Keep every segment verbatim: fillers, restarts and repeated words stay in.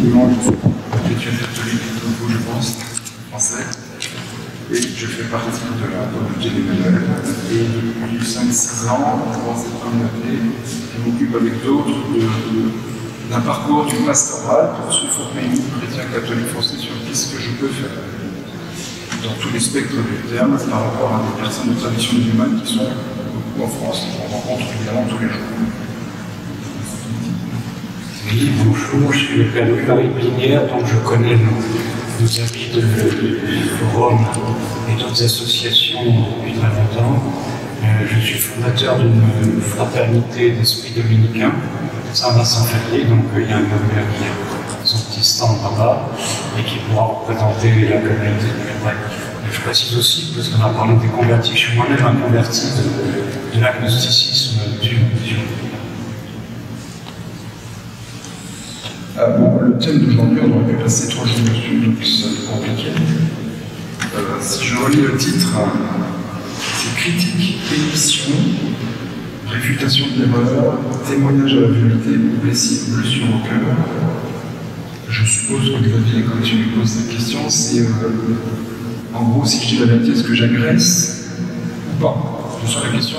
effectivement, je suis chrétien catholique, comme vous, je pense, français. Et je fais partie de la communauté d'Emmanuel. Et depuis cinq six ans, dans cette communauté, je m'occupe avec d'autres d'un parcours du pastoral pour se former une chrétien catholique français sur qu'est-ce que je peux faire dans tous les spectres du terme par rapport à des personnes de tradition musulmane qui sont beaucoup en France, qu'on rencontre évidemment tous les jours. Oui, bonjour, je suis le père de Marie-Blinière, donc je connais nos, nos amis de, du Forum et d'autres associations depuis très longtemps. Euh, je suis fondateur d'une fraternité d'esprit dominicain, Saint-Vincent-Ferrier, donc il y a un homme qui a son petit stand là-bas et qui pourra représenter la communauté de ouais. Je précise aussi, parce qu'on a parlé des convertis, je suis moi-même un converti de, de l'agnosticisme du musulman. Ah bon, le thème d'aujourd'hui, on aurait pu passer trois jours dessus, donc c'est compliqué. Euh, si je relis le titre, c'est critique, émission, réfutation de l'erreur, témoignage à la vérité, blessure au cœur. Je suppose que Xavier, quand tu lui poses cette question, c'est euh, en gros, si je dis la vérité, est-ce que j'agresse ou pas? C'est ça la question.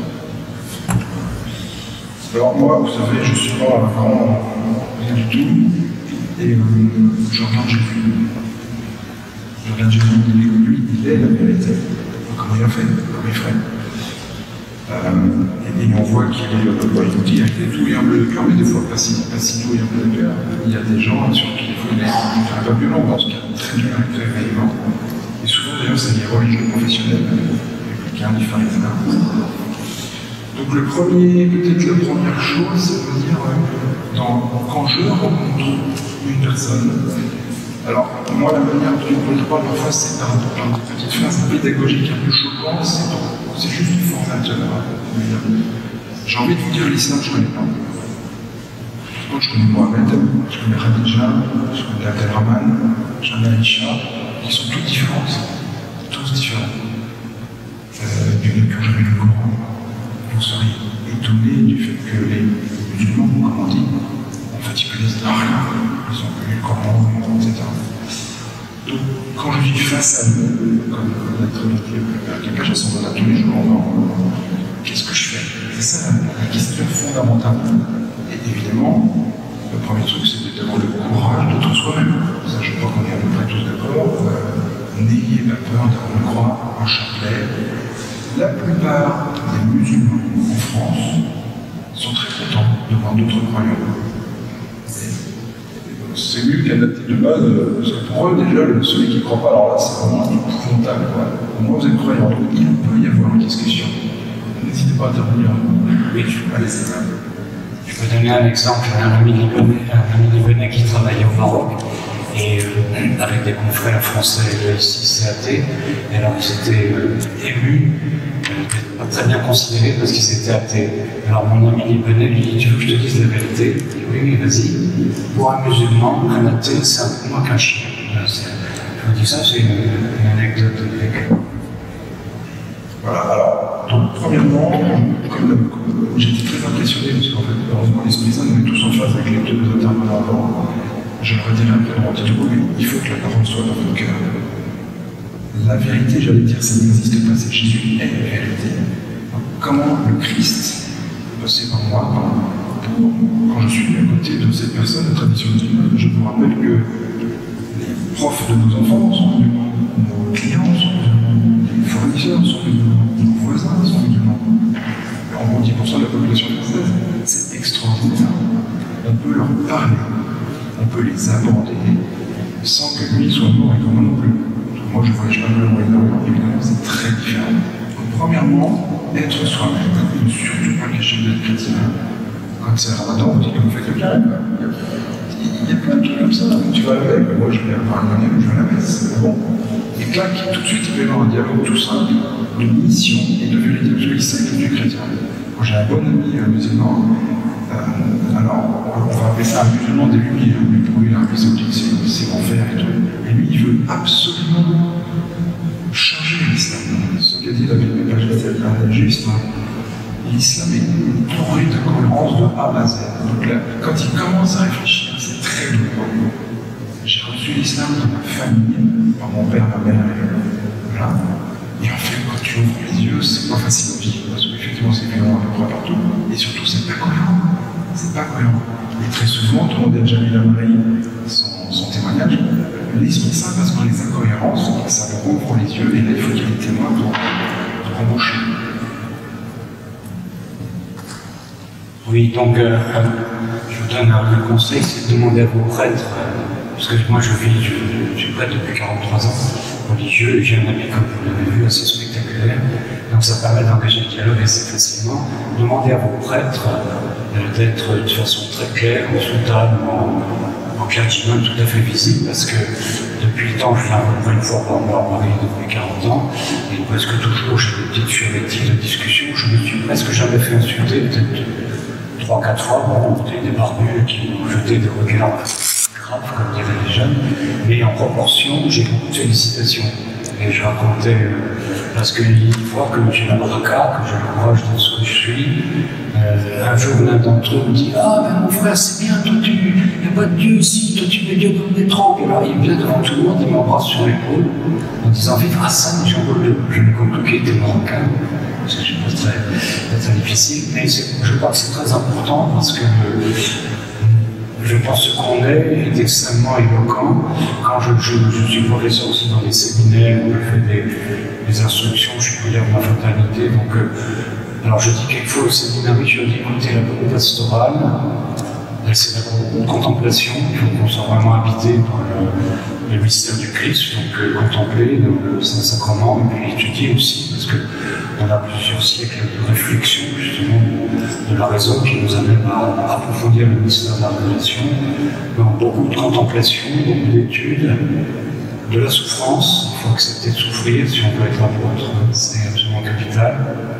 Alors moi, vous savez, je ne suis pas un grand rien du tout, et euh, je regarde Jésus. Je regarde Jésus, lui, il est la vérité. Comment il a fait, comment il ferait. Euh, et, et on voit qu'il est, euh, bah, il dit, il a tout et un bleu de cœur, mais des fois pas si, pas si doux et un bleu de cœur. Il y a des gens sur qui il faut un peu violent, dans ce cas, très dur et très véhément. Et souvent, d'ailleurs, c'est des religieux professionnels, républicains, des pharisiens. Donc le premier, peut-être la première chose, c'est de dire, euh, dans, quand je rencontre une personne, alors moi la manière dont je parle parfois c'est par, par des petites phrases pédagogiques un peu choquantes, c'est juste formateur. J'ai envie de vous dire l'islam je ne connais pas. Moi je connais Mohamed, je connais Khadija, je connais Abdelrahman, je connais Aïcha, ils sont tous différents, tous différents. Euh, du coup, j'ai lu le Coran. Vous seriez étonné du fait que les musulmans, comme on dit, en fait, ils connaissent rien, ils ont lu le Coran, et cetera. Donc, quand je suis face à eux, comme notre métier, quelqu'un qui s'en va tous les jours, qu'est-ce que je fais? C'est ça la question fondamentale. Et évidemment, le premier truc, c'est d'avoir le courage d'être soi-même. Ça, je crois qu'on est à peu près tous d'accord. Euh, N'ayez pas peur d'avoir une croix, un chapelet. La plupart des musulmans en France sont très contents de voir d'autres croyants. C'est mieux qu'adapter de base, parce que pour eux, déjà, celui qui ne croit pas, alors là, c'est vraiment épouvantable. Au moins, vous êtes croyants, donc il peut y avoir une discussion. N'hésitez pas à intervenir. Oui, je peux, je peux donner un exemple. J'ai un ami libanais, un ami libanais qui travaillait au Maroc. Et euh, avec des confrères français ici, C A T, et alors ils étaient euh, émus, euh, pas très bien considérés parce qu'ils étaient athées. Alors mon ami libanais lui dit, tu veux que je te dise la vérité? Il dit, oui, oui, vas-y. Pour un musulman, un athée, c'est un peu moins qu'un chien. Je vous dis ça, c'est une, une anecdote vécue. Voilà, alors, donc, premièrement, comme, comme j'étais très impressionné, parce qu'en fait, heureusement, les Spéciens, on est tous en phase avec les deux intervenants avant. Je le redirai après dans mon petit coup, mais il faut que la parole soit dans votre cœur. La vérité, j'allais dire, ça n'existe pas, c'est que Jésus est la vérité. Donc, comment le Christ est passé par moi quand, quand je suis à côté de cette personne de tradition musulmane? Je vous rappelle que les profs de nos enfants sont musulmans, nos clients sont musulmans, les fournisseurs sont musulmans, nos voisins sont musulmans. En gros, dix pour cent de la population française, c'est extraordinaire. On peut leur parler. On peut les aborder sans que lui soit mort et que moi non plus. Moi, je ne voyage pas le moyen, évidemment, c'est très différent. Donc, premièrement, être soi-même, ne surtout pas cacher d'être chrétien. Quand c'est Ramadan, on dit que vous faites le carême. Il y a plein de trucs comme ça. Tu vas à la veille, moi je vais à Paris, je vais à la messe. Bon. Et clac, tout de suite, il peut y avoir un dialogue tout simple de mission et de vérité, parce qu'il sait que je suis chrétien. Moi, j'ai un bon ami euh, musulman. Euh, alors, on va appeler ça un musulman des Lumières, mais pour lui, l'Arabie Saoudite, c'est l'enfer et tout. Et lui, il veut absolument changer l'islam. Ce qu'a dit la Bible, c'est juste. l'islam est bourré de cohérence de A à Z. Donc là, quand il commence à réfléchir, c'est très douloureux. J'ai reçu l'islam dans ma famille, par mon père, ma mère, et voilà. Et en fait, quand tu ouvres les yeux, c'est pas facile à vivre, parce qu'effectivement, c'est violent à peu près partout, et surtout, c'est pas cohérent. C'est pas cohérent. Et très souvent, tout le monde a déjà mis la marie, son, son témoignage, l'esprit saint passe par les incohérences, ça leur ouvre les yeux, et là, il faut qu'il y ait des témoins pour, pour embaucher. Oui, donc, euh, je vous donne un, un conseil, c'est de demander à vos prêtres, euh, parce que moi, je vis, je, je suis prêtre depuis quarante-trois ans, religieux, et j'ai un ami, comme vous l'avez vu, assez spectaculaire, donc ça permet d'engager le dialogue assez facilement. Demandez à vos prêtres euh, d'être de façon très claire, en soutane, en, en clergyman tout à fait visible, parce que depuis le temps, je viens à peu près une fois par mois à Paris depuis quarante ans, et presque toujours j'ai des petites furetives de discussion, je me suis presque jamais fait insulter, peut-être trois, quatre fois, bon, des barbus qui m'ont jeté des regards graves, comme diraient les jeunes, mais en proportion, j'ai beaucoup de félicitations. Et je racontais, euh, parce qu'ils voient que j'ai la braca, que j'ai le courage de ce que je suis. Euh, un jour, l'un d'entre eux me dit « Ah, ben mon frère, c'est bien, toi, tu... il n'y a pas de Dieu ici, toi, tu mets Dieu comme des trompes. » Et là, il vient devant tout le monde, il m'embrasse sur l'épaule, en disant « Vive Hassan, Jean-Paul deux. » Je n'ai compris qu'il était marocain, parce que je ne suis pas très, très difficile, mais je crois que c'est très important, parce que euh, je pense que qu'on est est extrêmement éloquent. Quand je, je, je suis professeur aussi dans des séminaires où je fais des, des instructions, je suis prière de ma fraternité. Donc, euh, alors je dis quelquefois au séminaire, je dis écoutez, la bonne pastorale, c'est la contemplation. Il faut qu'on soit vraiment habité par le, le mystère du Christ, donc euh, contempler le, le Saint-Sacrement, et puis étudier aussi, parce que on a plusieurs siècles de réflexion, justement, de la raison qui nous amène à approfondir le mystère de la révélation. Donc, beaucoup de contemplation, beaucoup d'études, de la souffrance. Il faut accepter de souffrir si on veut être apôtre, c'est absolument capital.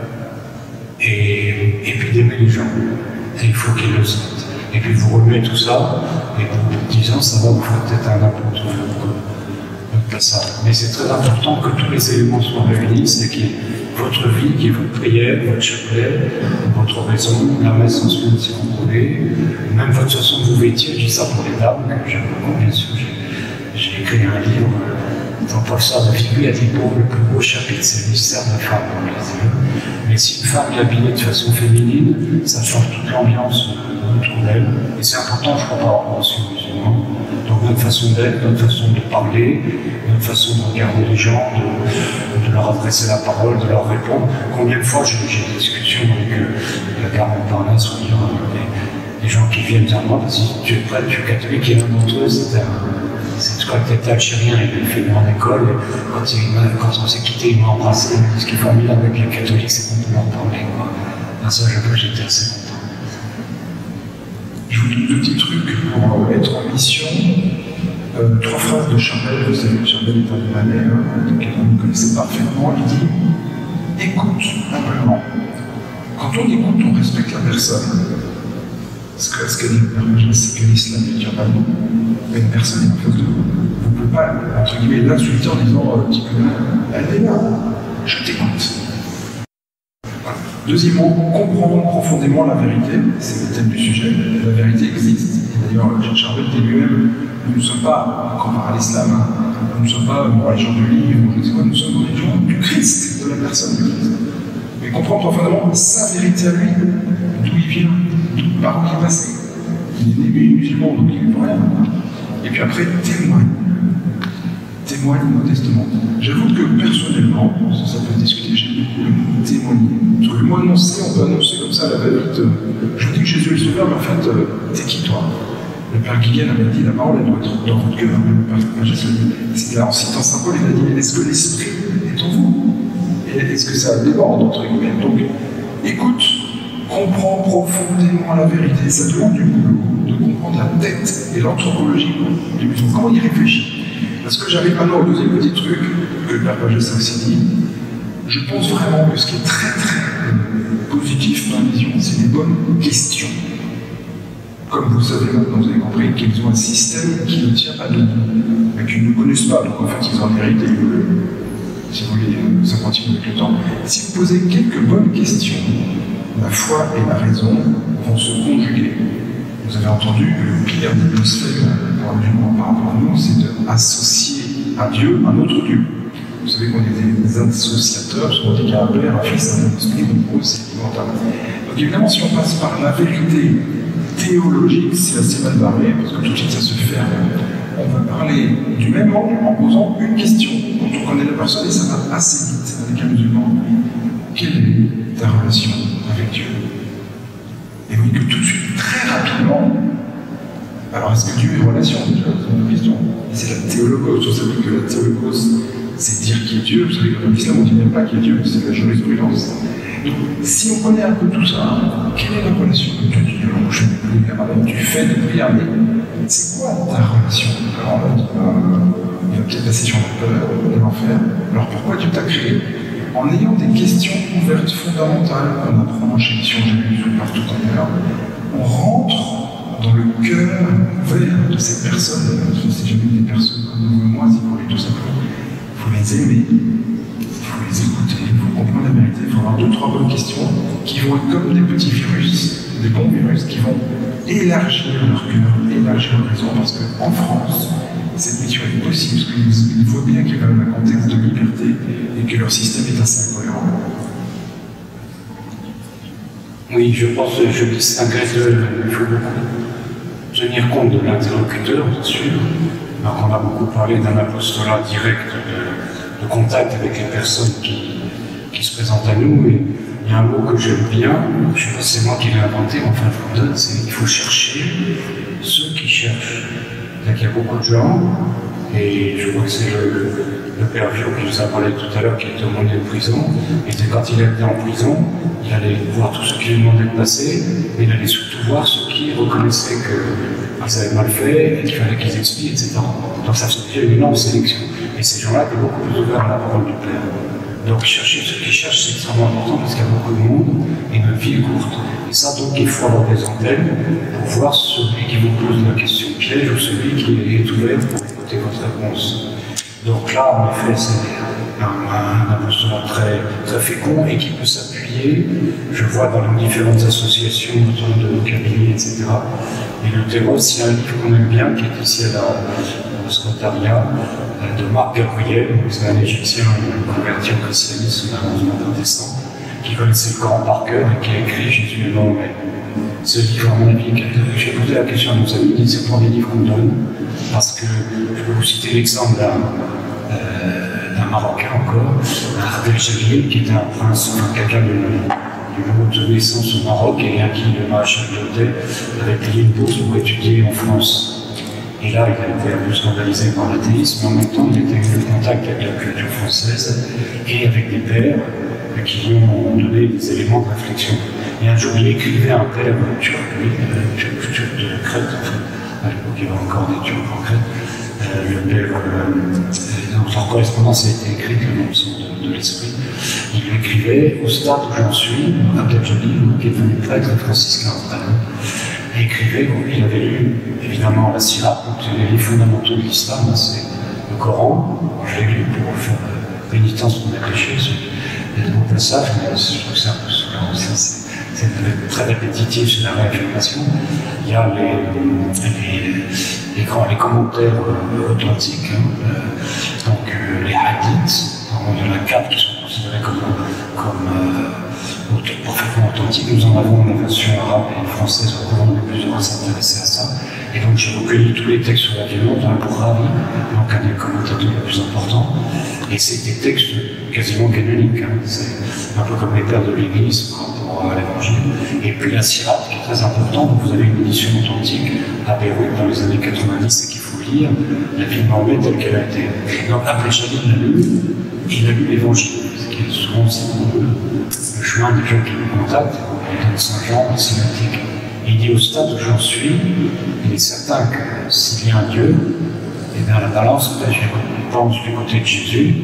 Et, et puis d'aimer les gens. Et il faut qu'ils le sentent. Et puis vous remuez tout ça, et pour dix ans, ça va vous faire peut-être un apôtre. Mais c'est très important que tous les éléments soient réunis, c'est qu'il y ait votre vie, qui est votre prière, votre chapelet, votre raison, la messe en semaine si vous voulez, même votre façon de vous vêtir. Je dis ça pour les dames, que j'aime beaucoup, bien sûr. J'ai écrit un livre, dans le professeur de Vigu a dit bon, le plus beau chapitre, c'est le mystère de la femme. Mais si une femme est habillée de façon féminine, ça change toute l'ambiance autour d'elle. Et c'est important, je crois, par rapport aux musulmans. Donc notre façon d'être, notre façon de parler, notre façon de regarder les gens, de, de leur adresser la parole, de leur répondre. Combien de fois j'ai des discussions avec euh, la Carmen Parnasse ou dire des, des gens qui viennent vers moi parce que tu es prêtre, tu es catholique, et l'un d'entre eux, c'était un. Je crois que tu étais algérien, il fait moi en école, et quand, il, quand on s'est quitté, il m'a embrassé. Ce qui est formidable avec les catholiques, c'est qu'on peut leur parler. À ça, j'étais assez content. Je vous donne deux petits trucs pour être en mission. Euh, trois phrases de Charbel, vous savez que Charbel est un Libanais, hein, que vous connaissez parfaitement. Il dit « Écoute simplement. Quand on écoute, on respecte la personne. » Ce que ce qu'elle dit, c'est que l'islam ne tient pas de nous. Mais une personne est en face de vous. Vous ne pouvez pas, entre guillemets, l'insulter en disant euh, petit peu, elle est là, je t'écoute. Voilà. Deuxièmement, comprendre profondément la vérité, c'est le thème du sujet. La vérité existe. Et d'ailleurs, Charbel dit lui-même, nous ne sommes pas, comparé à l'islam, hein, nous ne sommes pas bon, les gens du livre, je ne sais quoi, nous sommes les gens du Christ, de la personne du Christ. Mais comprendre profondément sa vérité à lui, d'où il vient, par où il est passé. Il est né musulman, donc il ne peut rien. Et puis après, témoigne. Témoigne modestement. J'avoue que personnellement, ça, ça peut discuter, j'aime beaucoup témoigner. Parce que le mot annoncer, on peut annoncer comme ça à la va-vite. Euh, je vous dis que Jésus est le sauveur, mais en fait, euh, t'es qui toi? Le Père Guiguen avait dit la parole, elle doit être dans votre cœur. Le Père Pagès l'a dit. C'est là, en citant Saint Paul, il a dit est-ce que l'esprit est en vous? Et est-ce que ça déborde, entre guillemets? Donc, écoute, comprends profondément la vérité. Ça demande du boulot de comprendre la tête et l'anthropologie du musulman. Comment il réfléchit? Parce que j'arrive maintenant au deuxième petit truc que le Père Pagès a aussi dit. Je pense vraiment que ce qui est très très positif dans la vision, c'est des bonnes questions. Comme vous savez maintenant, vous avez compris qu'ils ont un système qui ne tient pas debout, mais qu'ils ne connaissent pas, donc en fait ils ont hérité. si vous voulez, ça continue avec le temps. Si vous posez quelques bonnes questions, la foi et la raison vont se conjuguer. Vous avez entendu que le pire des blasphèmes pour un musulman par rapport à nous, c'est d'associer à Dieu un autre Dieu. Vous savez qu'on est des associateurs, parce qu'on dit qu'il y a un Père, un Fils, un Esprit, donc pour eux c'est élémentaire. Donc évidemment, si on passe par la vérité théologique, c'est assez mal barré, parce que tout de suite ça se ferme. On va parler du même angle en posant une question. Quand on connaît la personne, et ça va assez vite avec un musulman. Quelle est ta relation avec Dieu? Et oui, que tout de suite, très rapidement, alors est-ce que Dieu est relation? Déjà, c'est une question. C'est la théologos. Vous savez que la théologos, c'est dire qui est Dieu. Vous savez que dans l'islam, on ne dit même pas qui est Dieu, c'est la jurisprudence. Donc, si on connaît un peu tout ça, quelle est la relation de Dieu? Je ne plus capable du fait de prière, mais c'est quoi ta relation? Alors on va dire, euh, il va peut-être passer sur l'enfer. Alors pourquoi Dieu t'a créé? En ayant des questions ouvertes fondamentales, on apprend chez Mission Jésus partout ailleurs, on rentre dans le cœur ouvert de ces personnes. Je ne sais jamais des personnes comme vous et moi, si vous voulez tout simplement. Il faut les aimer, il faut les écouter, il faut comprendre la vérité, il faut avoir deux, trois bonnes questions qui vont être comme des petits virus, des bons virus qui vont élargir leur cœur, élargir leur raison, parce qu'en France, cette mission est possible, parce qu'ils voient bien qu'il y a quand même un contexte de liberté et que leur système est assez incohérent. Oui, je pense que je distinguerais de. Il faut beaucoup tenir compte de l'interlocuteur, bien sûr. Donc, on a beaucoup parlé d'un apostolat direct de, de contact avec les personnes qui, qui se présentent à nous. Et il y a un mot que j'aime bien, je ne sais pas si c'est moi qui l'ai inventé, mais enfin je vous le donne, c'est qu'il faut chercher ceux qui cherchent. Il y a beaucoup de gens, et je crois que c'est le, le père Viau qui nous a parlé tout à l'heure, qui était au monde de prison, et quand il était en prison, il allait voir tous ceux qui lui demandaient de passer, mais il allait surtout voir ceux qui reconnaissaient qu'ils avaient mal fait, et qu'il fallait qu'ils expient, et cetera. Donc ça faisait une énorme sélection. Et ces gens-là étaient beaucoup plus ouverts à la parole du Père. Donc chercher ceux qui cherchent, c'est extrêmement important parce qu'il y a beaucoup de monde et notre vie est courte. Et ça, donc, il faut avoir des antennes pour voir celui qui vous pose la question piège ou celui qui est ouvert pour écouter votre réponse. Donc là, en effet, c'est un, un apostolat très, très fécond et qui peut s'appuyer, je vois dans les différentes associations autour de cabinets, et cetera. Et le Théros, il y a un livre qu'on aime bien, qui est ici à la, au secrétariat, de Marc Gabriel, c'est un Égyptien converti au christianisme d'un mouvement protestant, qui connaissait le Coran par cœur et qui a écrit Jésus est mort. Ce livre, à mon avis, j'ai posé la question à nos amis, c'est le premier livre qu'on me donne, parce que je peux vous citer l'exemple d'un euh, Marocain encore, Abdel Jalil, qui était un prince, enfin quelqu'un du monde de naissance au Maroc, et à qui le maréchal d'Hôtel avait payé une bourse pour étudier en France. Et là, il a été un peu scandalisé par l'athéisme, mais en même temps, il était eu en contact avec la culture française et avec des pères qui lui ont donné des éléments de réflexion. Et un jour, il écrivait à un père turc, lui, turc de Crète, enfin, à l'époque, il y avait encore des Turcs en Crète. Euh, le père, euh, dans leur correspondance a été écrite, le nom de, de l'esprit. Il lui écrivait au stade où j'en suis, Abdel Jalil, qui est devenu prêtre franciscain en et écrivait, bon, il avait lu évidemment la Sirah, donc les livres fondamentaux de l'islam, c'est le Coran. Je l'ai lu pour faire euh, pénitence pour mes péchés, c'est des beaux passages, mais je trouve que c'est un peu ça, c'est très répétitif, c'est la réaffirmation. Il y a les, les, les, grands, les commentaires euh, authentiques, hein, euh, donc euh, les hadiths, il y en a quatre qui sont considérés comme, comme euh, parfaitement authentiques. Nous en avons la version arabe et française, au courant de plusieurs à s'intéresser à ça. Et donc j'ai recueilli tous les textes sur la violence dans le Bourravi, donc un des commentateurs les plus importants. Et c'est des textes quasiment canoniques. Hein. C'est un peu comme les pères de l'Église par rapport à l'Évangile. Et puis la Sirah, qui est très important, donc vous avez une édition authentique à Beyrouth dans les années quatre-vingt-dix et qu'il faut lire, la vie de Mahomet telle qu'elle a été. Donc Abdel Jalil l'a lu, il a lu l'Évangile, ce qui est souvent le chemin des gens qui nous contactent, dans Saint-Jean, le synoptique. Et il dit au stade où j'en suis, il est certain que s'il y a un Dieu, et bien la balance, ben, je pense du côté de Jésus,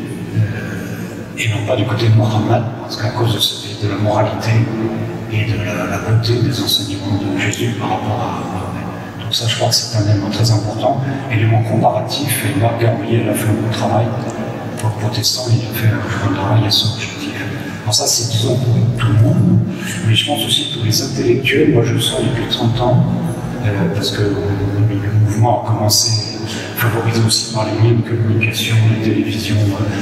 euh, et non pas du côté de Mohammed, parce qu'à cause de, ce, de la moralité et de la, la beauté des enseignements de Jésus par rapport à Mohammed. Donc ça, je crois que c'est un élément très important, élément comparatif, et Marc Gabriel a fait un bon travail pour le protestant, il a fait un journal à son objectif. Alors ça, c'est disons pour tout le monde, mais je pense aussi pour les intellectuels. Moi, je le sens depuis trente ans, euh, parce que le mouvement a commencé, favorisé aussi par les moyens de communication, la télévision,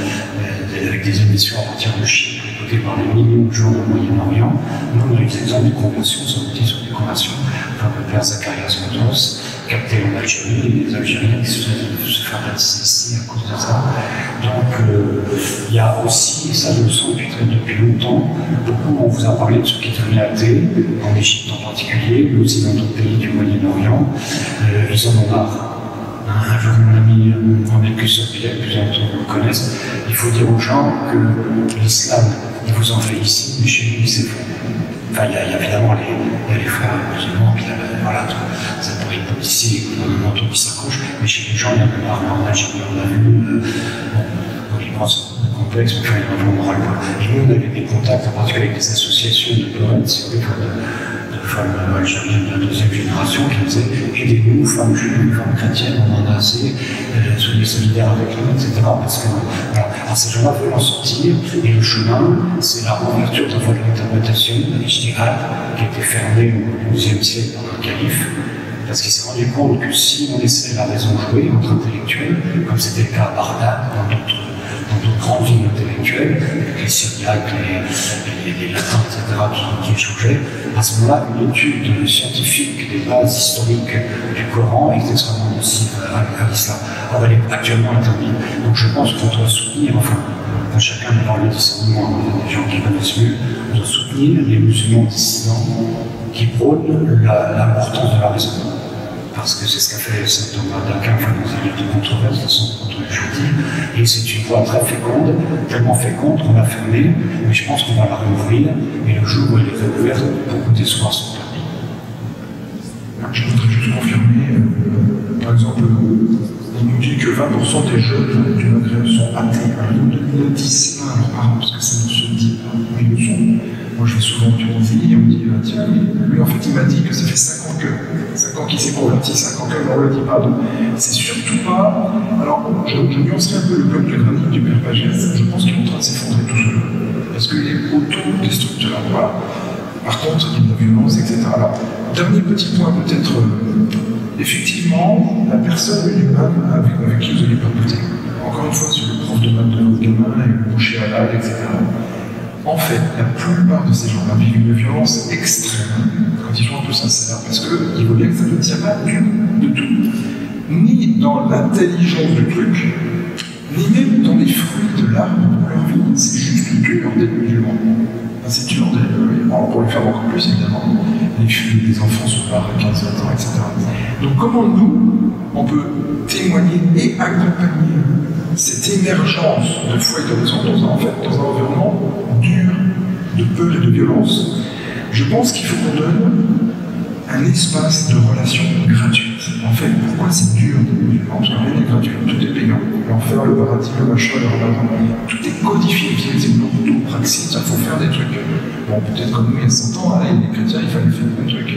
euh, avec des émissions à partir de chiffres écoutées par des millions de gens au Moyen-Orient. Nous, on a eu des exemples de conversions, ça vous dit sur des conversions, enfin, le père Zacharias Motos, capté en Algérie, et les Algériens qui se faisaient faire baptiser ici à cause de ça. Donc, euh, il y a aussi, et ça je le sens depuis, depuis longtemps, beaucoup, on vous a parlé de ceux qui devenaient athées, en Égypte en particulier, mais aussi dans d'autres pays du Moyen-Orient, euh, ils en ont marre. Un jour, mon ami Mohamed Sophia, que d'entre vous le connaissent, il faut dire aux gens que l'islam, il vous en fait ici, mais chez lui, c'est faux. Enfin, il y, a, il y a évidemment les, il y a les frères musulmans, puis il y a, voilà, ça pourrait être policiers, les gouvernements, tout qui s'accrochent, mais chez les gens, il y a le marre, en Algérie, on l'a vu, euh, bon, au Liban, c'est complexe, mais enfin, il y a un moral. Et nous, on avait des contacts, en particulier avec des associations de poètes, si vous voulez, de femmes algériennes de la deuxième génération qui disaient aidez-nous, femmes juives, femmes chrétiennes, on en a assez, euh, soyez solidaires avec nous, et cetera. Parce que voilà. Alors, ces gens-là veulent en sortir, et le chemin, c'est la ouverture de la voie de l'interprétation, l'ijtihad, qui a été fermée au douzième siècle par le calife, parce qu'il s'est rendu compte que si on laissait la raison jouer entre intellectuels, comme c'était le cas à Bagdad, dans d'autres dans d'autres grandes villes intellectuelles, avec les Syriaques, les, les, les Latins, et cetera, qui, qui échangeaient, à ce moment-là, une étude scientifique des bases historiques du Coran est extrêmement nocive à, à l'islam. Alors, elle est actuellement interdite. Donc je pense qu'on doit soutenir, enfin, à chacun d'avoir le discernement, il y a des gens qui connaissent mieux, on doit soutenir les musulmans dissidents qui prônent l'importance de la raison. Parce que c'est ce qu'a fait saint Thomas d'Aquin, enfin, dans un livre de controverse de son contre jeudi, et c'est une voie très féconde, tellement féconde qu'on l'a fermée, mais je pense qu'on va la réouvrir, et le jour où elle est réouverte, beaucoup d'espoirs sont permis. Je voudrais juste confirmer, euh, par exemple, on nous dit que vingt pour cent des jeunes du Maghreb sont athées. Alors, ils ne le disent pas à leurs parents, parce que ça ne se dit pas, mais ils le sont. Moi, je vais souvent en Tunisie, on me dit, tiens, lui, en fait, il m'a dit que ça fait cinq ans que, cinq ans qu'il s'est converti, cinq ans que, on ne le dit pas. Donc, c'est surtout pas. Alors, je, je nuancerai un peu le bloc de granit du Père Pagès, je pense qu'il est en train de s'effondrer tout seul. Parce qu'il est autodestructeur. Voilà. Par contre, il y a de la violence, et cetera. Alors, dernier petit point, peut-être, euh, effectivement, la personne musulmane avec, avec qui vous allez papoter. Encore une fois, sur le prof de maths de votre gamin, et le boucher à l'âge, et cetera. En fait, la plupart de ces gens-là vivent une violence extrême quand ils sont un peu sincères, parce qu'il vaut bien que ça ne tient pas du, de tout, ni dans l'intelligence du truc, ni même dans les fruits de l'arbre de leur vie. C'est juste dur d'être musulman. Enfin, c'est dur d'être. Bon, pour le faire encore plus, évidemment. Les filles, les enfants sont là à quinze vingt ans, et cetera. Donc, comment nous, on peut témoigner et accompagner cette émergence de foi et de raison dans un, en fait, dans un environnement dur, de peur et de violence? Je pense qu'il faut qu'on donne un espace de relation gratuite. En fait, pourquoi c'est dur d'être musulman? Parce que rien n'est gratuit, tout est payant. L'enfer, le paradis, le machin, le ramadan, tout est codifié, c'est une orthopraxie, il faut faire des trucs. Bon, peut-être comme nous, il y a cent ans, hein, les chrétiens, il fallait faire des trucs.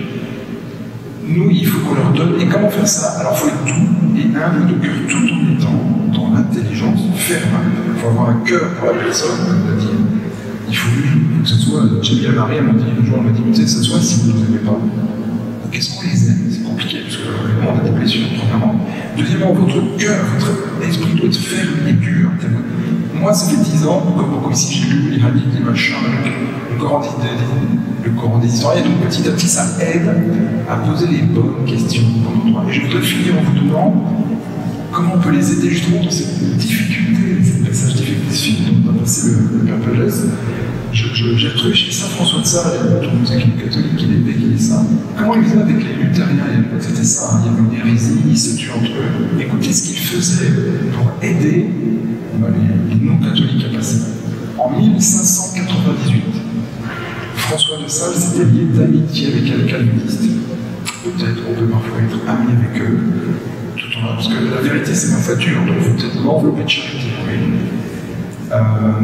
Nous, il faut qu'on leur donne. Et comment faire ça? Alors, il faut être doux et humble de cœur tout en étant dans l'intelligence ferme. Il faut avoir un cœur pour la personne, comme l'a dit. Il faut que ce soit. J'ai bien Marie, elle m'a dit, un jour, elle m'a dit, tu sais, ça soit si vous ne nous aimez pas. Qu'est-ce qu'on les aime? C'est compliqué, parce que le monde a des blessures, premièrement. Deuxièmement, votre cœur, votre esprit doit être ferme et pur. Moi, ça fait dix ans, comme beaucoup ici, j'ai lu les hadiths, les machins, le Coran des, le Coran des historiens, donc petit à petit, ça aide à poser les bonnes questions au bon endroit. Et je voudrais finir en vous donnant comment on peut les aider justement dans cette difficulté, ces passages difficiles dont on a passé le, le Père Pagès. J'ai retrouvé chez Saint François de Sales, il y a tout qu'il est catholique, il est bé, il est saint. Comment il faisait avec les luthériens? C'était ça, hein, il y avait une hérésie, ils se tuaient entre eux. Écoutez ce qu'il faisait pour aider ben, les, les non-catholiques à passer. En mille cinq cent quatre-vingt-dix-huit, François de Sales s'était lié d'amitié avec un calviniste. Peut-être on peut parfois être ami avec eux, tout en parce que la vérité c'est parfois dur, donc il faut peut-être l'envelopper de charité. Oui. Euh,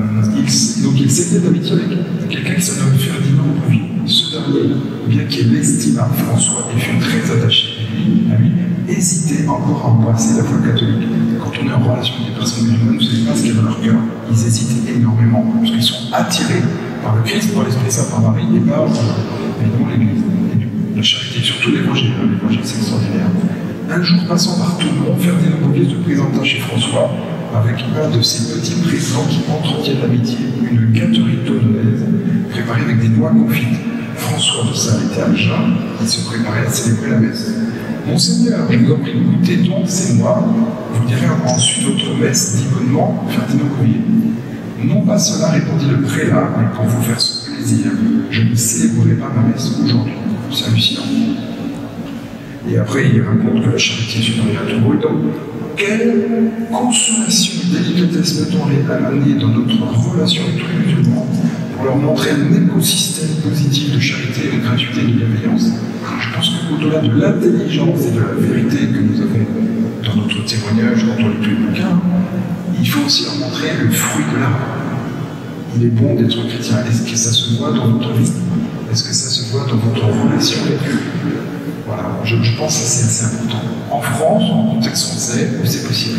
il, donc il s'était d'amitié avec quelqu'un qui se nomme Ferdinand de Bovie. Ce dernier, bien qu'il estime à François, il fut très attaché à lui, hésiter encore à embrasser la foi catholique. Quand on est en relation avec des personnes musulmanes, vous ne savez pas ce qu'il y a dans leur cœur. Ils hésitent énormément, parce qu'ils sont attirés par le Christ, par l'Esprit Saint, par Marie, et par, évidemment, l'Église. La charité, surtout l'évangile, hein, l'évangile c'est extraordinaire. Un jour passant par Toulon, Ferdinand Mobius se présenta chez François avec un de ces petits présents qui entretiennent l'amitié, une gâterie toulonnaise préparée avec des noix confites. François de Sales était à jeun, il se préparait à célébrer la messe. Monseigneur, je vous en prie, goûtez donc ces noix, vous direz ensuite votre messe, dit bonnement Ferdinand Mobius. Non pas cela, répondit le prélat, mais pour vous faire ce plaisir, je ne célébrerai pas ma messe aujourd'hui. C'est hallucinant. Et après, il raconte que la charité est supérieure à tout. Et donc, quelle consolation et délicatesse peut-on amener dans notre relation avec tous les musulmans pour leur montrer un écosystème positif de charité, de gratuité et de bienveillance. Je pense qu'au-delà de l'intelligence et de la vérité que nous avons dans notre témoignage, quand on lit tous les bouquins, il faut aussi leur montrer le fruit de l'âme. Il est bon d'être chrétien. Est-ce que ça se voit dans votre vie? Est-ce que ça se voit dans votre relation avec Dieu? Voilà, je, je pense que c'est assez important. En France, en contexte français, c'est possible.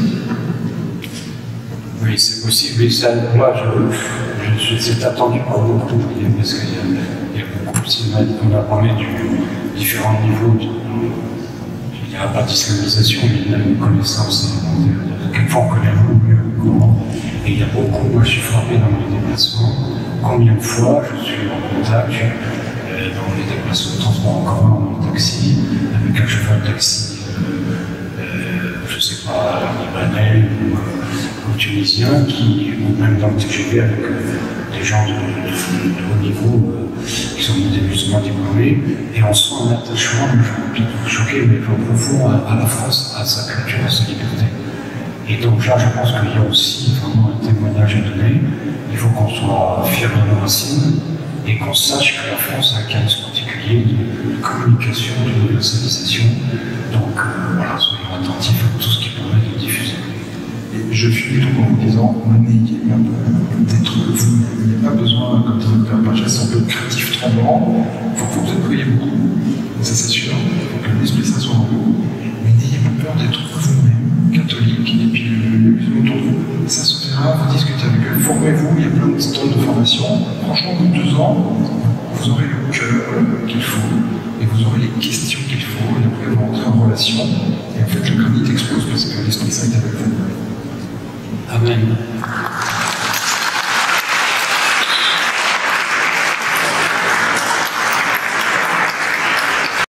Oui, c'est possible. Et ça, moi, je, je, je c'est attendu par beaucoup, parce qu'il y a, il y a beaucoup aussi, on a parlé du différents niveaux. De, il n'y a pas d'islamisation, mais il y a une connaissance élémentaire. Quelquefois, on connaît beaucoup mieux le Coran. Et il y a beaucoup, moi, je suis frappé dans mes déplacements. Combien de fois je suis en contact euh, dans les déplacements de transport en commun, en taxi, avec un chauffeur de taxi, euh, euh, je ne sais pas, libanais ou, euh, ou tunisien, qui, ou même dans le T G V avec euh, des gens de, de, de, de haut niveau euh, qui sont des musulmans diplômés, et on sent un attachement, je suis choqué, mais profond à, à la France, à sa culture, à sa liberté. Et donc là, je pense qu'il y a aussi vraiment un témoignage à donner. Il faut qu'on soit fiers de nos racines et qu'on sache que la France a un cas particulier de, de communication, de universalisation. Donc euh, voilà, soyons attentifs à tout ce qui permet de diffuser. Et je finis donc en vous disant, n'ayez pas peur d'être vous. Il n'y a pas besoin, comme disait le Père Pachas, un peu craintif tremblant. Il faut que vous priez beaucoup, ça c'est sûr. Il faut que l'Esprit Saint soit en vous. Mais n'ayez pas peur d'être vous-même, catholique, et puis les musulmans autour de vous. Ça se verra, vous discutez avec eux, formez-vous, il y a plein de stands de formation. Franchement, au bout de deux ans, vous aurez le cœur qu'il faut, et vous aurez les questions qu'il faut, et après vous rentrez en relation, et en fait le granit explose parce que l'Esprit Saint est avec vous. Amen.